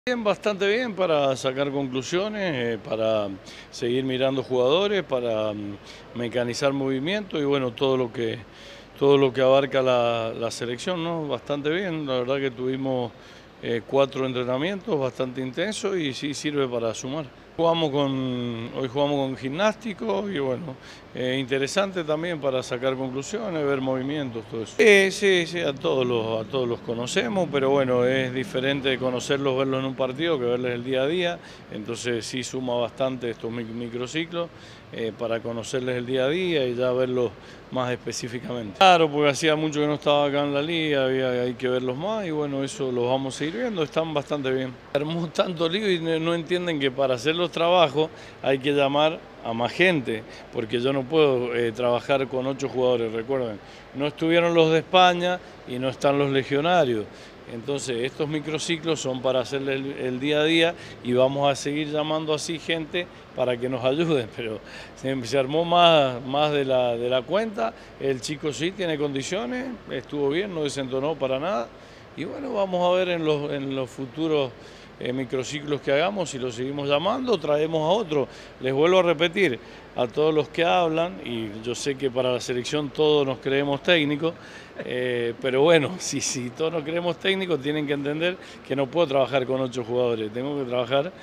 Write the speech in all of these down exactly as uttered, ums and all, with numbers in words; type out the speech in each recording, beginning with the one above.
Bien, bastante bien para sacar conclusiones, eh, para seguir mirando jugadores, para mm, mecanizar movimientos y bueno, todo lo que, todo lo que abarca la, la selección, ¿no? Bastante bien, la verdad que tuvimos eh, cuatro entrenamientos bastante intensos y sí sirve para sumar. Jugamos con, hoy jugamos con gimnástico y bueno, eh, interesante también para sacar conclusiones, ver movimientos, todo eso. Sí, sí, sí, a todos los, a todos los conocemos, pero bueno, es diferente conocerlos, verlos en un partido que verles el día a día, entonces sí suma bastante estos microciclos eh, para conocerles el día a día y ya verlos más específicamente. Claro, porque hacía mucho que no estaba acá en la liga, había, hay que verlos más y bueno, eso los vamos a seguir viendo, están bastante bien. Armó tanto lío y no entienden que para hacer los trabajos hay que llamar a más gente, porque yo no puedo eh, trabajar con ocho jugadores, recuerden, no estuvieron los de España y no están los legionarios. Entonces estos microciclos son para hacerle el, el día a día y vamos a seguir llamando así gente para que nos ayuden, pero se, se armó más, más de, la, de la cuenta, el chico sí tiene condiciones, estuvo bien, no desentonó para nada y bueno, vamos a ver en los, en los futuros eh, microciclos que hagamos, si los seguimos llamando, traemos a otro. Les vuelvo a repetir, a todos los que hablan, y yo sé que para la selección todos nos creemos técnicos, eh, pero bueno, si, si todos nos creemos técnicos, tienen que entender que no puedo trabajar con ocho jugadores, tengo que trabajar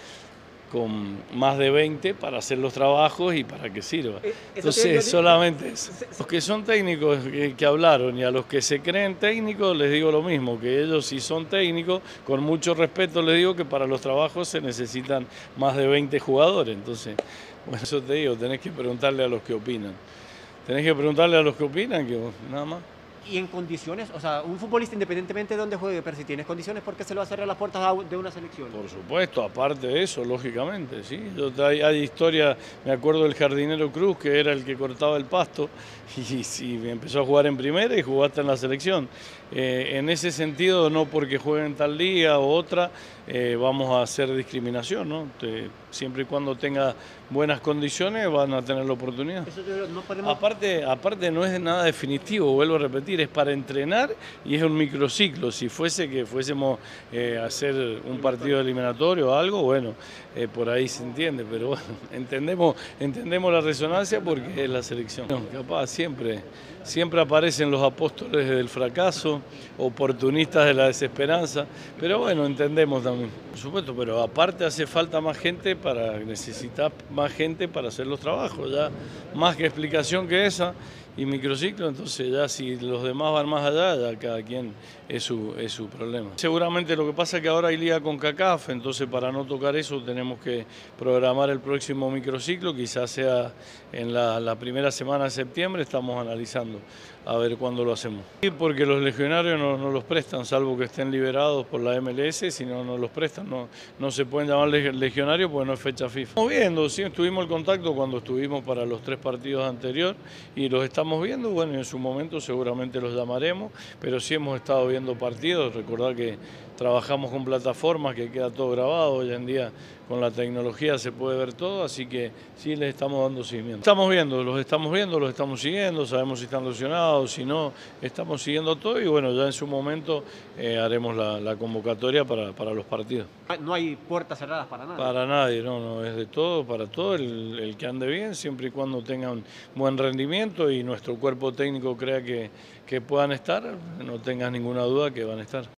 con más de veinte para hacer los trabajos y para que sirva. Entonces, solamente eso. Los que son técnicos que, que hablaron y a los que se creen técnicos les digo lo mismo, que ellos si son técnicos, con mucho respeto les digo que para los trabajos se necesitan más de veinte jugadores. Entonces, bueno, eso te digo, tenés que preguntarle a los que opinan. Tenés que preguntarle a los que opinan, que nada más. Y en condiciones, o sea, un futbolista independientemente de dónde juegue, pero si tienes condiciones, ¿por qué se le va a cerrar las puertas de una selección? Por supuesto, aparte de eso, lógicamente, sí. Yo, hay, hay historia, me acuerdo del jardinero Cruz, que era el que cortaba el pasto, y, y empezó a jugar en primera y jugó hasta en la selección. Eh, en ese sentido, no porque juegue en tal liga o otra, eh, vamos a hacer discriminación, ¿no? Te, siempre y cuando tenga buenas condiciones van a tener la oportunidad. Eso no podemos... aparte, aparte no es nada definitivo, vuelvo a repetir, es para entrenar y es un microciclo. Si fuese que fuésemos eh, a hacer un partido eliminatorio o algo, bueno, eh, por ahí se entiende, pero bueno, entendemos, entendemos la resonancia porque es la selección. No, capaz siempre, siempre aparecen los apóstoles del fracaso, oportunistas de la desesperanza, pero bueno, entendemos también, por supuesto, pero aparte hace falta más gente para necesitar más gente para hacer los trabajos, ya más que explicación que esa y microciclo, entonces ya si los demás van más allá, ya cada quien es su, es su problema. Seguramente lo que pasa es que ahora hay liga con CACAF, entonces para no tocar eso tenemos que programar el próximo microciclo, quizás sea en la, la primera semana de septiembre, estamos analizando a ver cuándo lo hacemos. Sí, porque los legionarios no, no los prestan, salvo que estén liberados por la M L S, si no, no los prestan, no, no se pueden llamar legionarios porque no es fecha FIFA. Estamos viendo, sí, estuvimos en contacto cuando estuvimos para los tres partidos anteriores y los estamos viendo, bueno, en su momento seguramente los llamaremos, pero sí hemos estado viendo partidos, recordad que trabajamos con plataformas que queda todo grabado, hoy en día con la tecnología se puede ver todo, así que sí les estamos dando seguimiento. Estamos viendo, los estamos viendo, los estamos siguiendo, sabemos si están lesionados, si no, estamos siguiendo todo y bueno, ya en su momento eh, haremos la, la convocatoria para, para los partidos. No hay puertas cerradas para nadie. Para nadie, no, no, es de todo, para todo, el, el que ande bien, siempre y cuando tengan buen rendimiento y nuestro cuerpo técnico crea que, que puedan estar, no tengas ninguna duda que van a estar.